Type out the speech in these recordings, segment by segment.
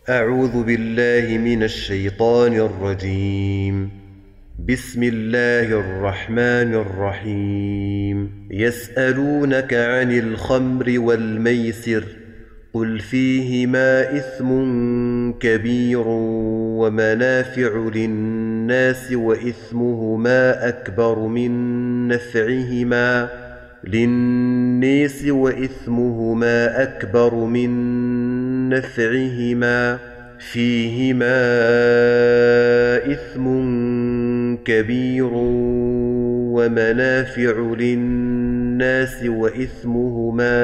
أعوذ بالله من الشيطان الرجيم. بسم الله الرحمن الرحيم. يسألونك عن الخمر والميسر قل فيهما إثم كبير ومنافع للناس وإثمهما أكبر من نفعهما فيهما إثم كبير ومنافع للناس وإثمهما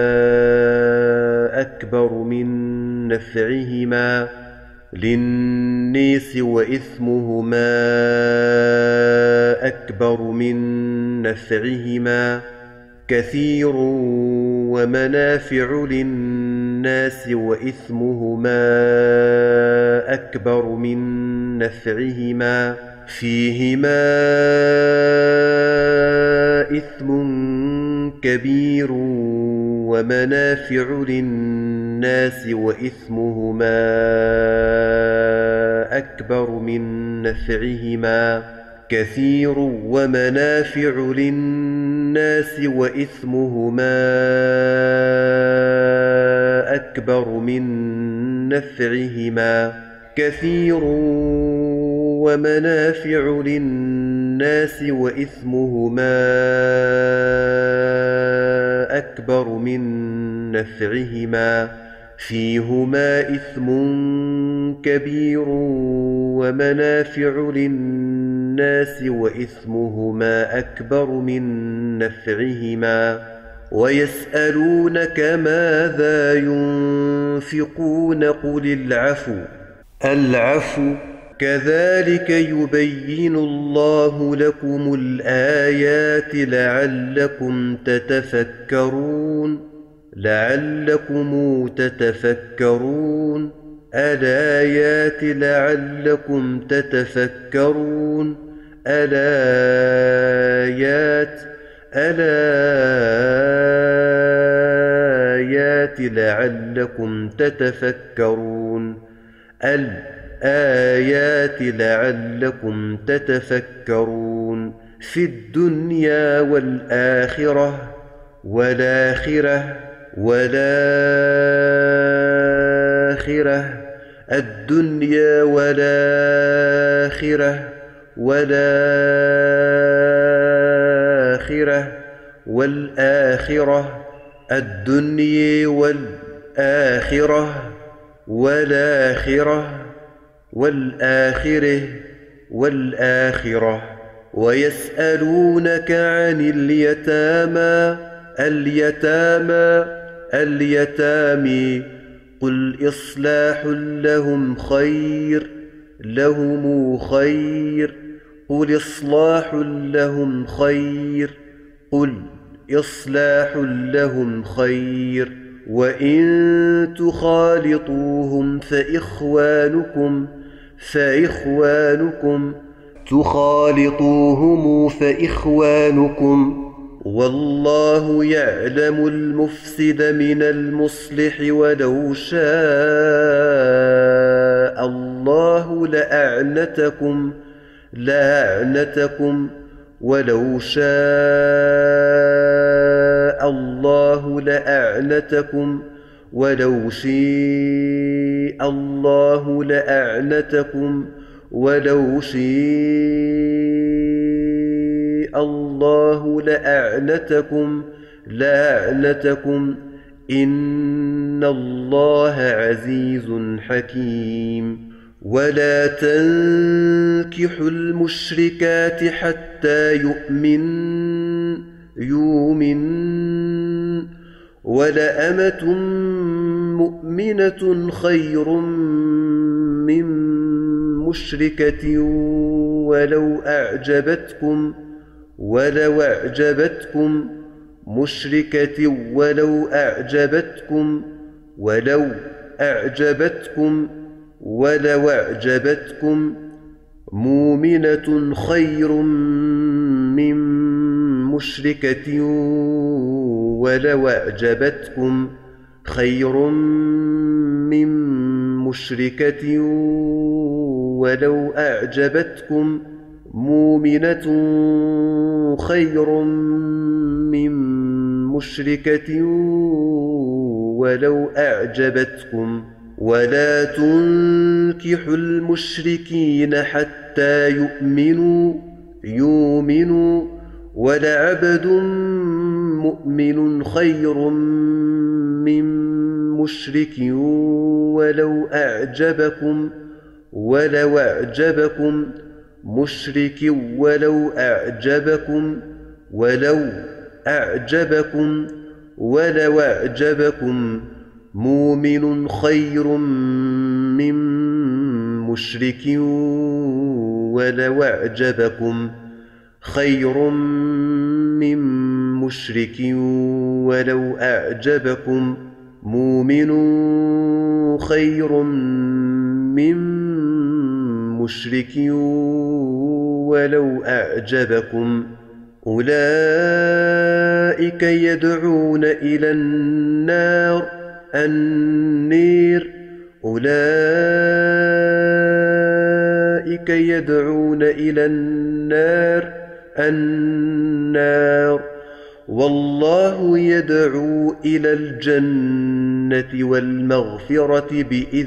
أكبر من نفعهما كثير ومنافع للناس وإثمهما أكبر من نفعهما فيهما إثم كبير ومنافع للناس وإثمهما أكبر من نفعهما كثير ومنافع للناس وإثمهما أكبر من نفعهما كثير ومنافع للناس وإثمهما أكبر من نفعهما فيهما إثم كبير ومنافع للناس وإثمهما أكبر من نفعهما ويسألونك ماذا ينفقون قل العفو كذلك يبين الله لكم الآيات لعلكم تتفكرون الآيات لعلكم تتفكرون الآيات لعلكم تتفكرون الآيات لعلكم تتفكرون في الدنيا والآخرة الدنيا والآخرة الدنيا والآخرة ويسألونك عن اليتامى قل إصلاح لهم خير وإن تخالطوهم فإخوانكم والله يعلم المفسد من المصلح ولو شاء الله لأعنتكم ولو شاء الله لأعنتكم إن الله عزيز حكيم ولا تنكحوا المشركات حتى يؤمن ولأمة مؤمنة خير من مشركة ولو أعجبتكم مؤمنة خير من مشركة ولو أعجبتكم مشركة ولو أعجبتكم مؤمنة خير من مشركة ولو أعجبتكم ولا تنكحوا المشركين حتى يؤمنوا ولعبد مؤمن خير من مشرك ولو أعجبكم ولو أعجبكم مؤمن خير من مشرك ولو أعجبكم مؤمن خير من مشرك ولو أعجبكم أولئك يدعون إلى النار والله يدعو إلى الجنة والمغفرة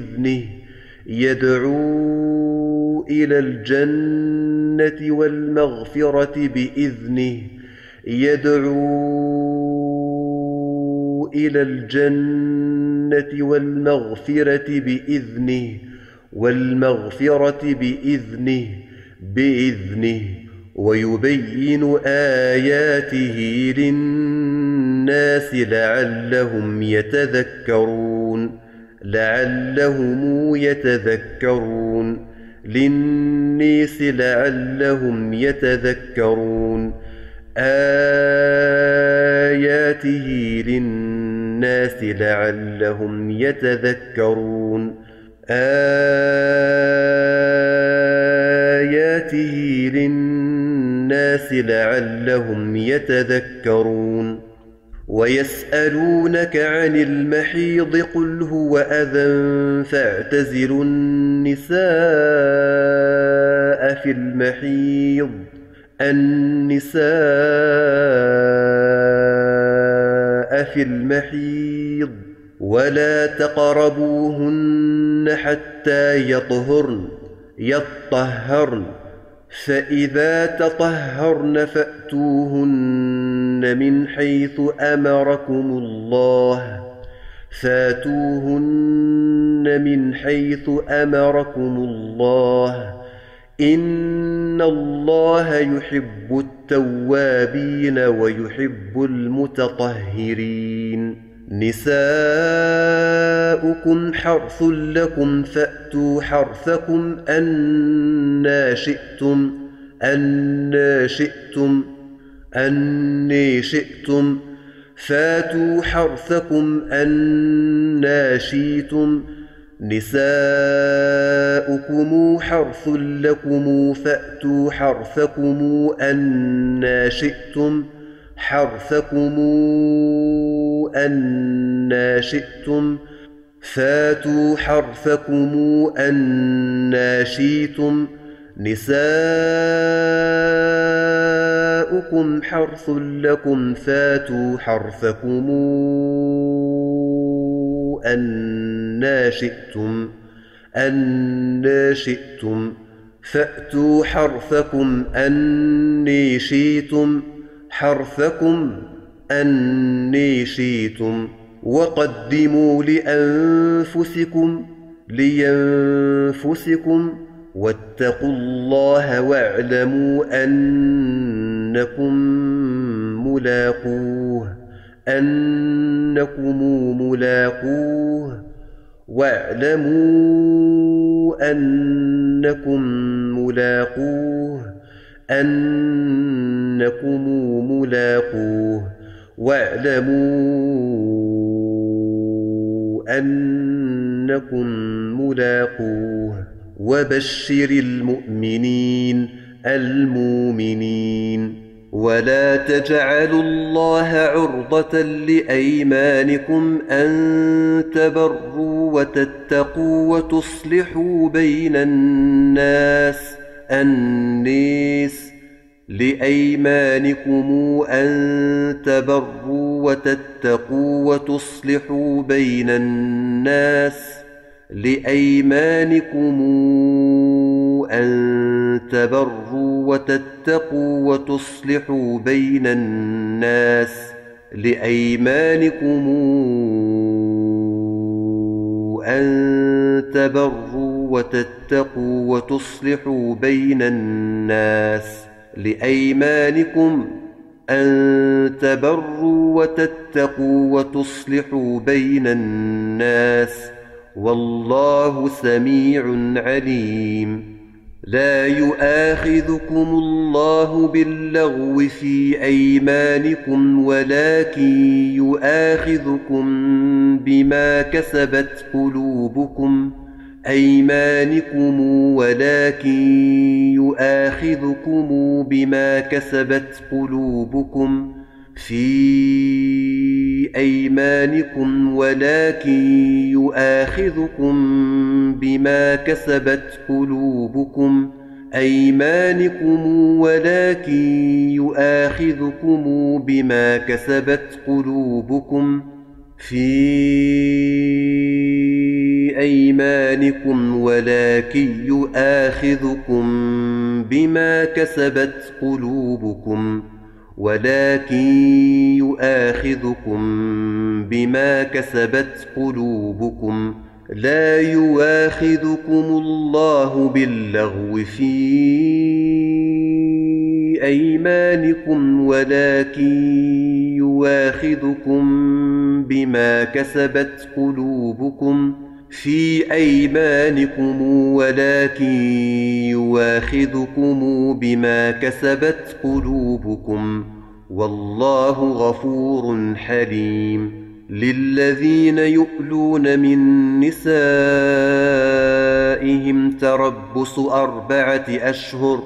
بإذنه ويبين آياته للناس لعلهم يتذكرون آياته للناس لعلهم يتذكرون ويسألونك عن المحيض قل هو أذى فاعتزلوا النساء في المحيض ولا تقربوهن حتى يطهرن فإذا تطهرن فأتوهن من حيث أمركم الله إن الله يحب التوابين ويحب المتطهرين نساؤكم حرث لكم فأتوا حرثكم أنى شئتم فاتوا حرثكم أنى شئتم نساؤكم حرث لكم فأتوا حرثكم أنى شئتم نساؤكم حرث لكم فاتوا حرثكم أنى شئتم فأتوا حرثكم أني شئتم وقدموا لأنفسكم واتقوا الله واعلموا أنكم ملاقوه وبشر المؤمنين ولا تجعلوا الله عرضة لأيمانكم أن تبروا وتتقوا وتصلحوا بين الناس لأيمانكم أن تبروا وتتقوا وتصلحوا بين الناس لأيمانكم أن تبروا وتتقوا وتصلحوا بين الناس لأيمانكم أن تبروا وتتقوا وتصلحوا بين الناس لأيمانكم أن تبروا وتتقوا وتصلحوا بين الناس والله سميع عليم. لا يؤاخذكم الله باللغو في أيمانكم ولكن يؤاخذكم بما كسبت قلوبكم لا يؤاخذكم الله باللغو في أيمانكم ولكن يؤاخذكم بما كسبت قلوبكم والله غفور حليم. للذين يؤلون من نسائهم تربص 4 أشهر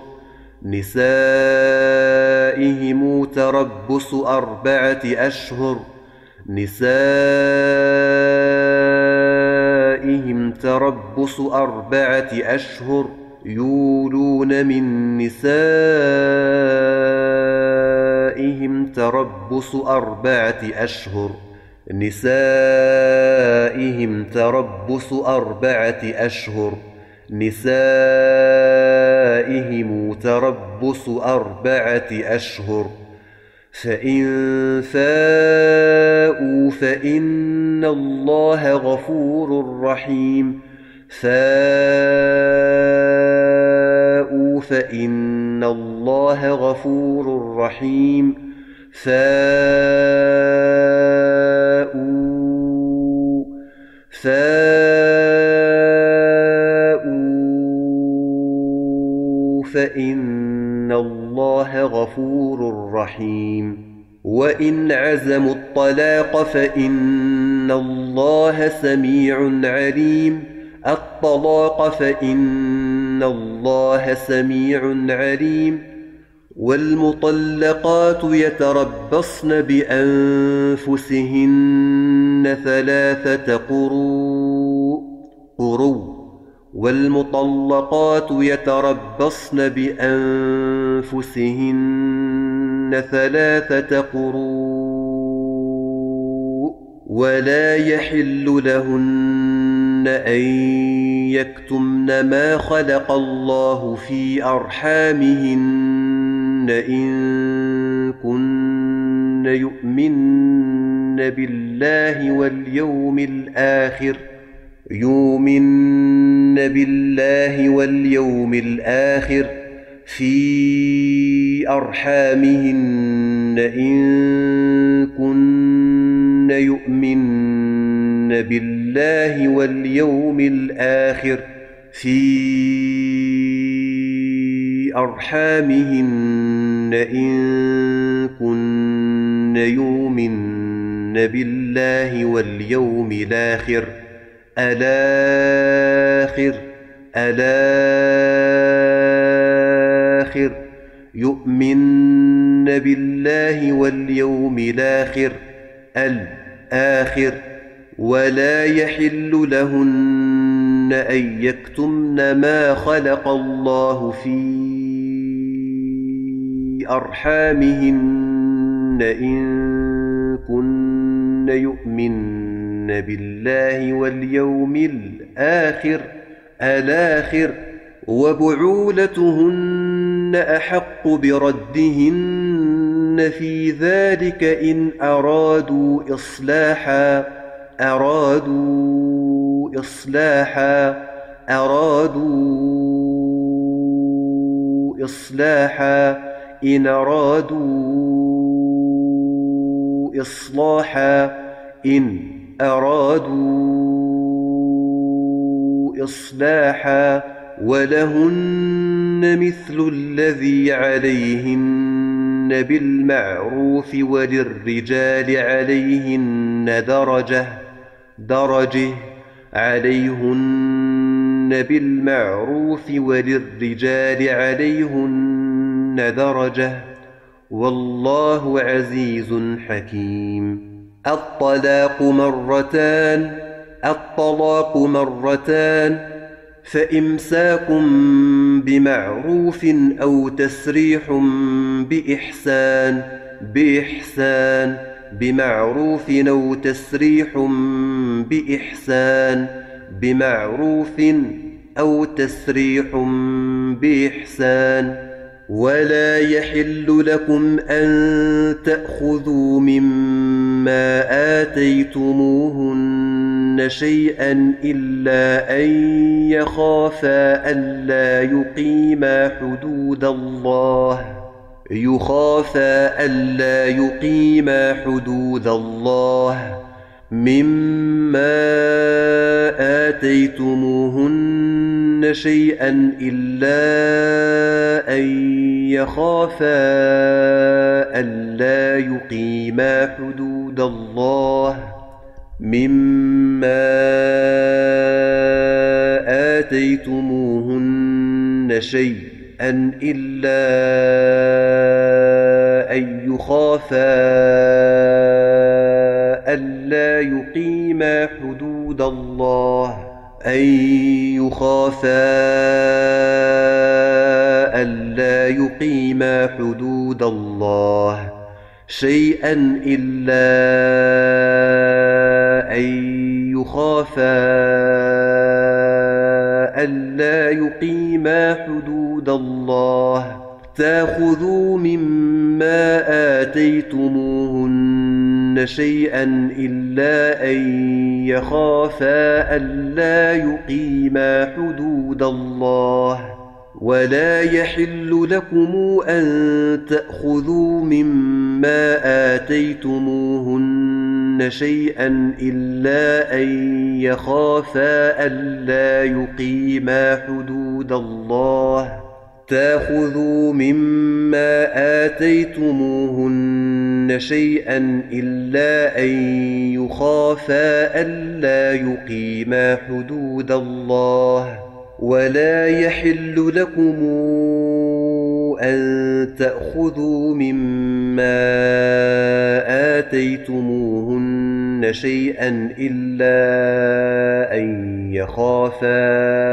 يولون من نسائهم تربص 4 أشهر فإن فاءوا فإن الله غفور رحيم. وإن عزموا الطلاق فإن الله سميع عليم. والمطلقات يتربصن بأنفسهن 3 قروء ولا يحل لهن أن يكتمن ما خلق الله في أرحامهن إن كن يؤمن بالله واليوم الآخر في أرحامهن إن كن يؤمن بالله واليوم الآخر في أرحامهن إن كن يؤمن بالله واليوم الآخر الآخر يؤمن بالله واليوم الآخر ولا يحل لهن أن يكتمن ما خلق الله في أرحامهن إن كن يؤمن بالله واليوم الآخر وبعولتهن أحق بردهن في ذلك إن أرادوا إصلاحا ولهن مثل الذي عليهن بالمعروف وللرجال عليهن درجة عليهن بالمعروف وللرجال عليهن درجة والله عزيز حكيم. الطلاق مرتان فإمساك بمعروف أو تسريح بإحسان بمعروف أو تسريح بإحسان ولا يحل لكم أن تأخذوا مما آتيتموهن شيئا إلا أن يخافا ألا يقيما حدود الله مما آتيتموهن شيئا إلا أن يخافا ألا يقيما حدود الله مما آتيتموهن شيئا إلا أن يخافا ألا يقيما حدود الله شيئا إلا أن يخافا ألا يقيما حدود الله تأخذوا مما آتيتموهن شيئا إلا أن يخافا ألا يقيما حدود الله ولا يحل لكم أن تأخذوا مما آتيتموهن شيئا إلا أن يخافا ألا يقيما حدود الله تأخذوا مما آتيتموهن شيئا إلا أن يخافا ألا يقيما حدود الله ولا يحل لكم أن تأخذوا مما آتيتموهن شيئا إلا أن يخافا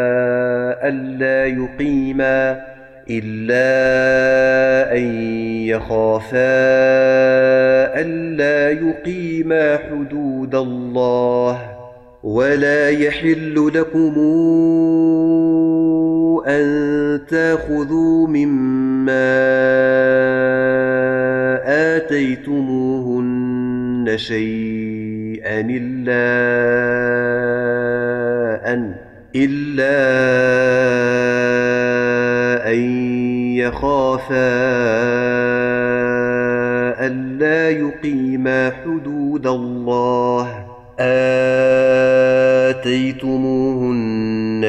ألا يقيما حدود الله ولا يحل لكم أن تأخذوا مما آتيتموهن شيئا إلا أن يخافا ألا يقيما حدود الله آتيتموهن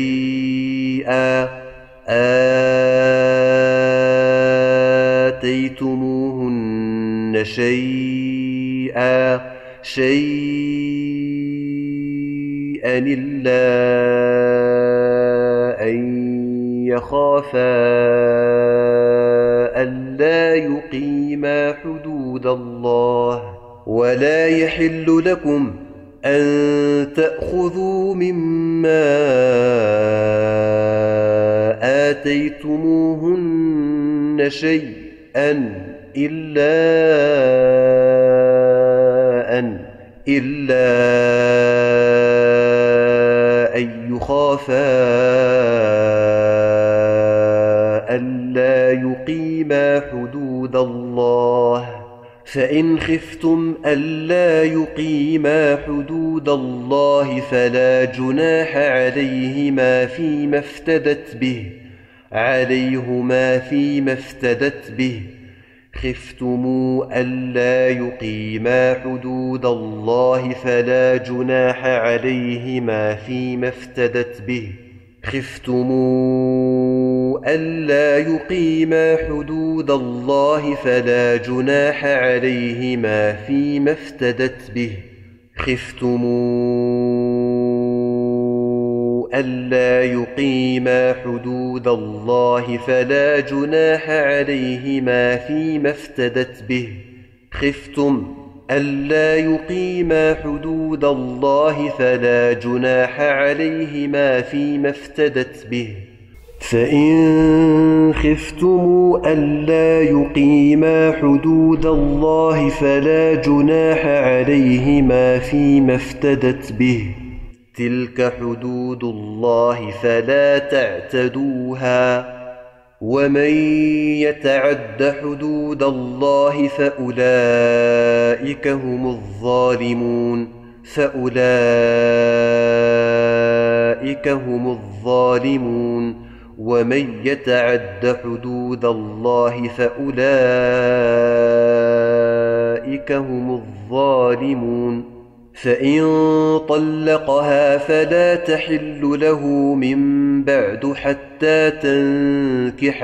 شيئا إلا أن يخافا يقيما حدود الله ولا يحل لكم أن تأخذوا مما آتيتموهن شيئا إلا أن يخافا ألا يقيما حدود الله فإن خفتم ألا يقيما حدود الله فلا جناح عليهما فيما افتدت به خفتم ألا يقيما حدود الله فلا جناح عليهما فيما افتدت به فإن خفتم ألا يقيما حدود الله فلا جناح عليهما فيما افتدت به تلك حدود الله فلا تعتدوها ومن يتعد حدود الله فأولئك هم الظالمون ومن يتعد حدود الله فأولئك هم الظالمون فإن طلقها فلا تحل له من بعد حتى تنكح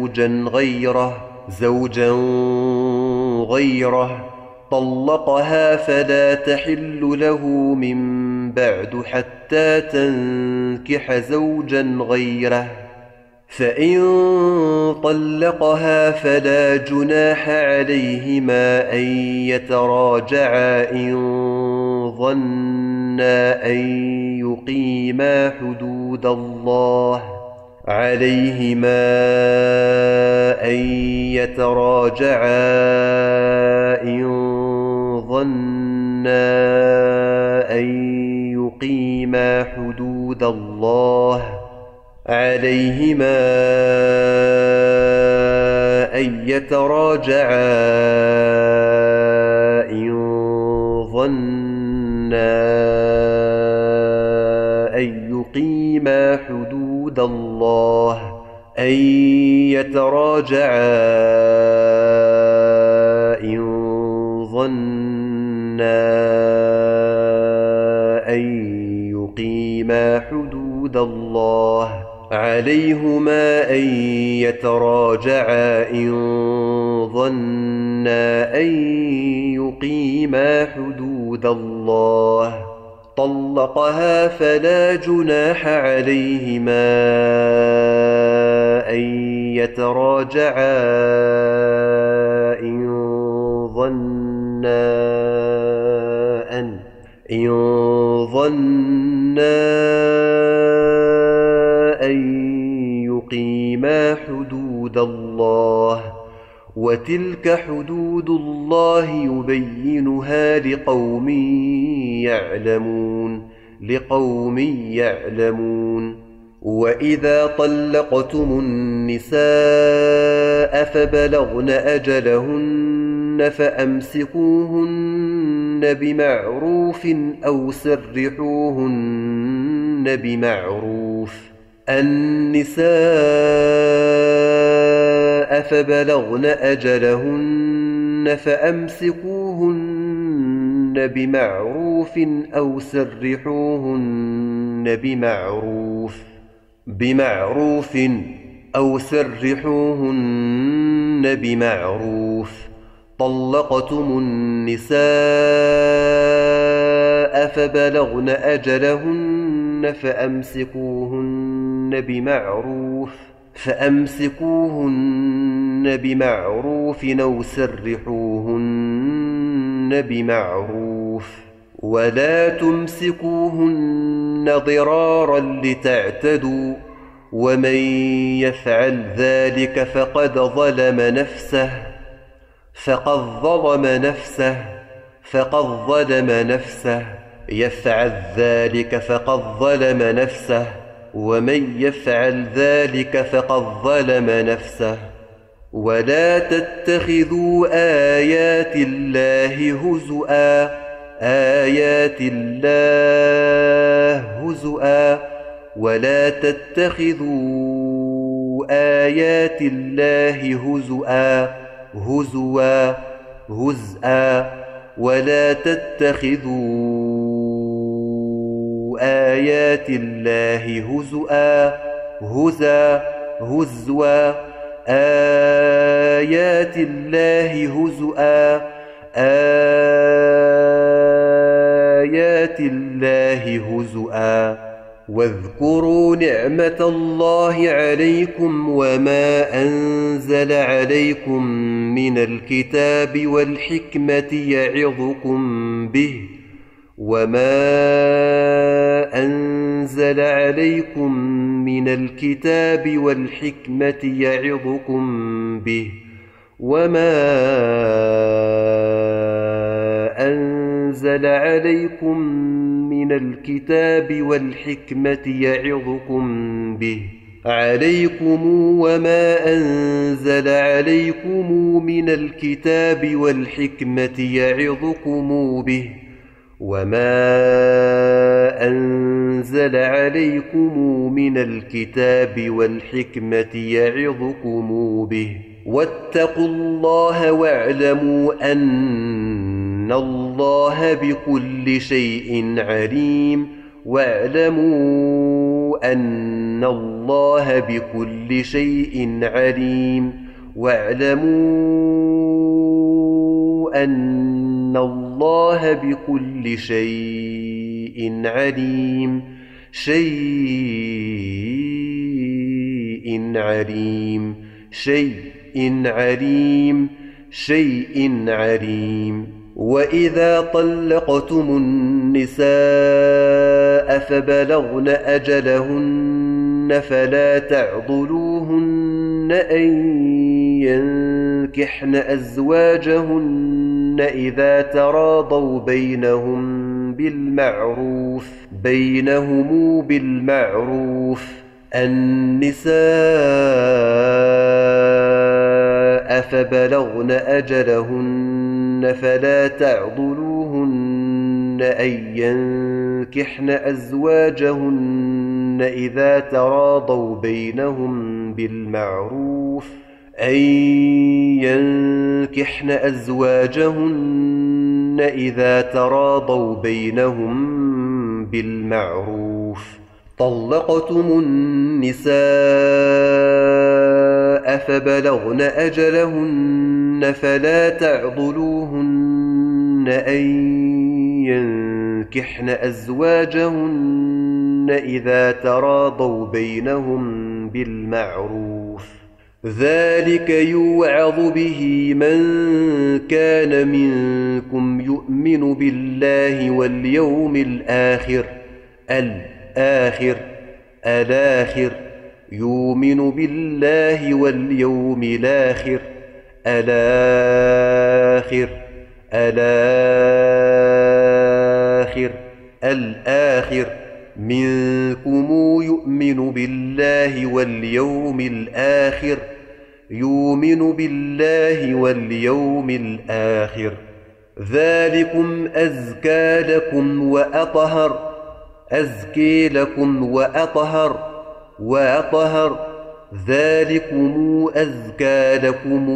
زوجا غيره طلقها فلا تحل له من بعد حتى تنكح زوجا غيره فإن طلقها فلا جناح عليهما أن يتراجعا إن ظنا أن يقيما حدود الله عليهما أن يتراجعا إن ظنا أن يقيما حدود الله عليهما أن يتراجعا إن ظنا أن يقيما حدود الله طلقها فلا جناح عليهما أن يتراجعا إن ظنا أن يقيما حدود الله وتلك حدود الله يبينها لقوم يعلمون وإذا طلقتم النساء فبلغن أجلهن فأمسكوهن بمعروف أو سرحوهن بمعروف النساء فبلغن أجلهن فأمسكوهن بمعروف أو سرحوهن بمعروف طلقتم النساء فبلغن أجلهن فأمسكوهن بمعروف أو سرحوهن بمعروف ولا تمسكوهن ضرارا لتعتدوا ومن يفعل ذلك فقد ظلم نفسه يفعل ذلك فقد ظلم نفسه ومن يفعل ذلك فقد ظلم نفسه ولا تتخذوا آيات الله هزؤا ولا تتخذوا آيات الله هزؤا ولا تتخذوا آيات الله هزوا آيات الله هزؤا واذكروا نعمة الله عليكم وما أنزل عليكم من الكتاب والحكمة يعظكم به عليكم وما أنزل عليكم من الكتاب والحكمة يعظكم به وما أنزل عليكم من الكتاب والحكمة يعظكم به واتقوا الله واعلموا أن الله بكل شيء عليم شيء عليم وإذا طلقتم النساء فبلغن أجلهن فلا تعضلوهن أن ينكحن أزواجهن إذا تراضوا بينهم بالمعروف النساء فبلغن أجلهن فلا تعضلوهن أن ينكحن أزواجهن إذا تراضوا بينهم بالمعروف طلقتم النساء فبلغن أجلهن فلا تعضلوهن أن ينكحن أزواجهن إذا تراضوا بينهم بالمعروف ذلك يوعظ به من كان منكم يؤمن بالله واليوم الآخر يؤمن بالله واليوم الآخر الآخر منكم يؤمن بالله واليوم الآخر ذلكم أزكى لكم وأطهر ذلكم أزكى لكم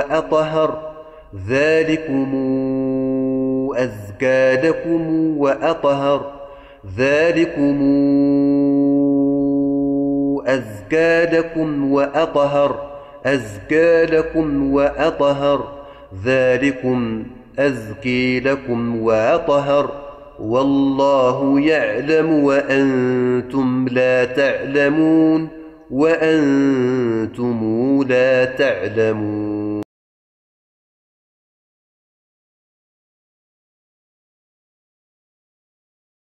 وأطهر والله يعلم وأنتم لا تعلمون وأنتم لا تعلمون